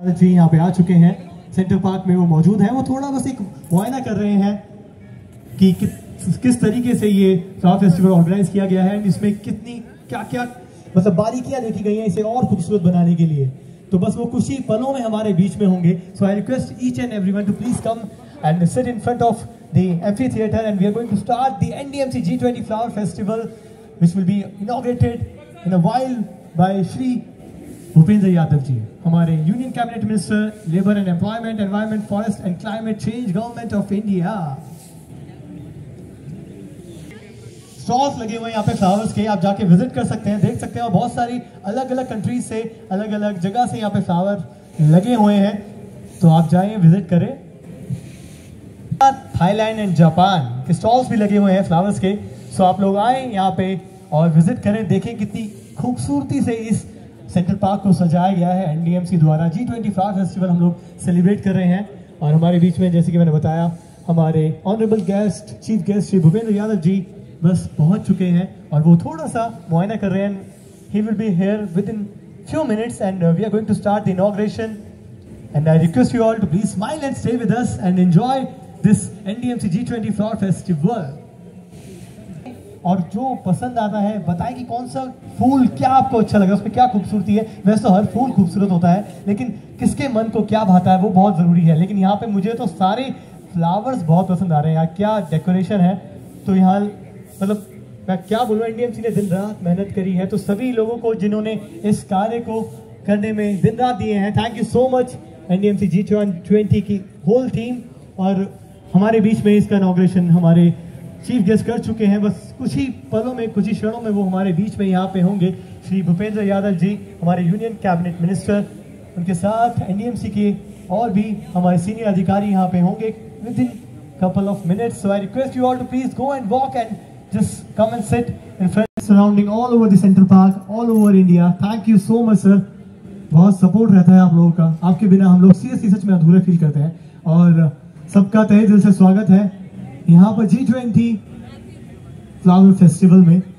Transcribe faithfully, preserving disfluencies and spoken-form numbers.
जी यहाँ पे आ चुके हैं सेंटर पार्क में, वो मौजूद हैं। वो थोड़ा बस एक मुआयना कर रहे हैं कि कि, किस तरीके से ये फ्लावर फेस्टिवल ऑर्गेनाइज किया गया है, इसमें कितनी क्या क्या मतलब बारीकियां देखी गई हैं इसे और खूबसूरत बनाने के लिए। तो बस वो कुछ ही पलों में हमारे बीच में होंगे। So I request each and everyone to please come and sit in front of the amphitheatre and we are going to start the N D M C G twenty flower festival which will be inaugurated in a while by Shri Bhupendra Yadav ji, हमारे union cabinet minister, labour and employment, environment, forest and climate change, government of India. Stalls लगे हुए हैं यहाँ पे flowers के, आप जाके visit कर सकते हैं, देख सकते हैं। और बहुत सारी अलग अलग कंट्रीज से, अलग अलग जगह से यहाँ पे फ्लावर लगे हुए हैं, तो आप जाएं विजिट करें। थाईलैंड एंड जापान के स्टॉल्स भी लगे हुए हैं फ्लावर्स के, सो आप लोग आए यहाँ पे और विजिट करें, देखें कितनी खूबसूरती से इस सेंट्रल पार्क को सजाया गया है एन डी एम सी द्वारा। जी ट्वेंटी फ्लावर फेस्टिवल हम लोग सेलिब्रेट कर रहे हैं और हमारे बीच में, जैसे कि मैंने बताया, हमारे honourable guest, chief guest Shri Bhupendra Yadav ji बस पहुंच चुके हैं और वो थोड़ा सा मुआयना कर रहे हैं। He will be here within few minutes and we are going to start the inauguration and I request you all to please smile and stay with us and enjoy this N D M C G twenty flower festival. और जो पसंद आता है बताएं कि कौन सा फूल क्या आपको अच्छा लगा, उसमें क्या खूबसूरती है। वैसे तो हर फूल खूबसूरत होता है, लेकिन किसके मन को क्या भाता है वो बहुत ज़रूरी है। लेकिन यहाँ पे मुझे तो सारे फ्लावर्स बहुत पसंद आ रहे हैं यार, क्या डेकोरेशन है। तो यहाँ मतलब मैं क्या बोलूँ, एन डी एम सी ने दिन रात मेहनत करी है, तो सभी लोगों को जिन्होंने इस कार्य को करने में दिन रात दिए हैं, thank you so much N D M C G twenty की होल टीम। और हमारे बीच में इसका इनॉग्रेशन हमारे चीफ गेस्ट कर चुके हैं, बस कुछ ही पलों में, कुछ ही क्षणों में वो हमारे बीच में यहाँ पे होंगे। श्री भूपेंद्र यादव जी, हमारे यूनियन कैबिनेट मिनिस्टर, उनके साथ एन डी एम सी के और भी हमारे सीनियर अधिकारी यहाँ पे होंगे within couple of minutes. So I request you all to please go and walk and just come and sit in front surrounding all over the central park, all over India. Thank you so much sir, बहुत support रहता है आप लोगों का, आपके बिना हम लोग सीरियसली सच में अधूरे फील करते हैं। और सबका तहे दिल से स्वागत है यहाँ पर जी ट्वेंटी फ्लावर फेस्टिवल में।